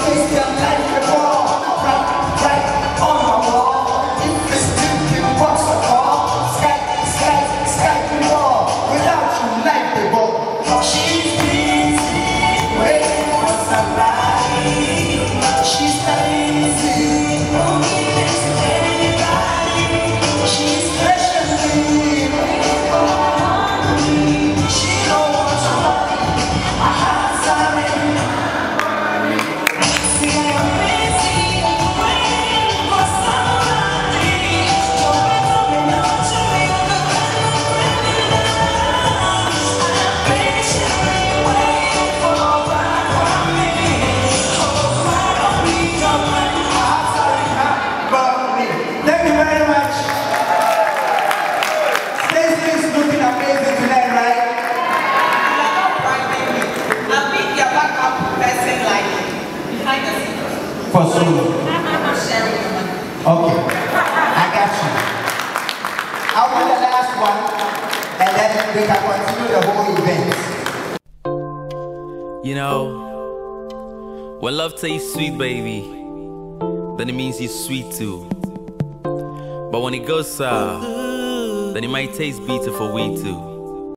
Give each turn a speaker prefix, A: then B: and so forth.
A: For soon. Okay, I got you. I'll do the last one, and then we can continue the whole event.
B: You know, when love tastes sweet, baby, then it means you're sweet too. But when it goes sour, then it might taste bitter for we too.